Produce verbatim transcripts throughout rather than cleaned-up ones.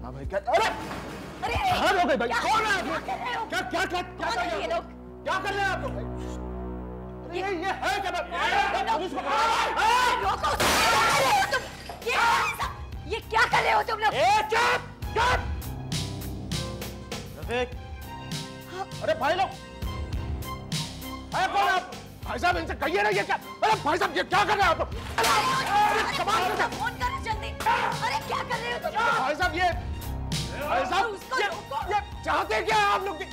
हाँ भाई क्या? अरे अरे कहाँ लोग हैं भाई? कौन है आप लोग? क्या कर रहे हो? क्या क्या क्या क्या कर रहे ये हो? लोग क्या कर रहे हैं आप लोग भाई? अरे ये ये है क्या? पुलिस को रोको! तुम ये ये क्या कर रहे हो तुम लोग? ए चुप चुप! रफीक, अरे भाई लोग, अरे कौन आप? भाई साहब इनसे कहिए ना ये क्या? अरे भाई साहब ये क्या कर रहे हैं आप लोग? अरे कमाल कर रहे हैं! फोन करो जल्दी! अरे क्या कर रहे हो तुम लोग? भाई साहब ये भाई साहब ये ये चाहते क्या हैं आप लोग?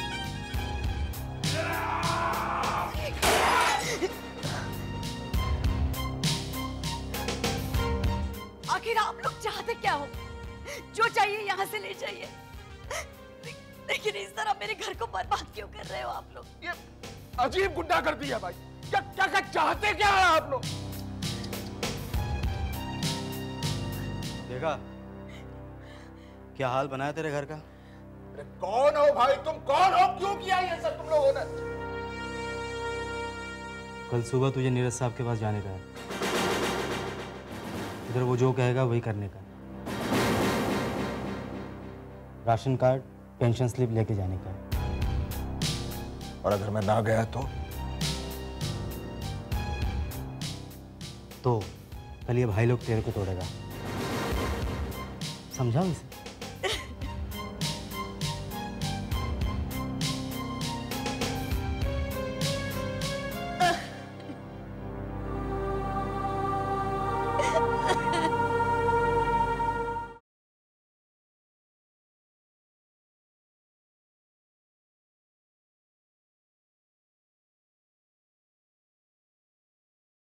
आखिर आप लोग चाहते क्या हो? जो चाहिए यहाँ से ले जाइए, लेकिन इस तरह मेरे घर को बर्बाद क्यों कर रहे हो आप लोग? ये अजीब गुंडागर्दी है भाई। क्या क्या क्या चाहते क्या हैं आप लोग? देखा क्या हाल बनाया तेरे घर का? अरे कौन हो भाई तुम? कौन हो? क्यों किया ये सब तुम लोगों ने? कल सुबह तुझे नीरज साहब के पास जाने का है। इधर वो जो कहेगा वही करने का। राशन कार्ड, पेंशन स्लिप लेके जाने का। और अगर मैं ना गया तो? तो कल ये भाई लोग तेरे को तोड़ेगा, समझाओ इसे। Ha ha ha!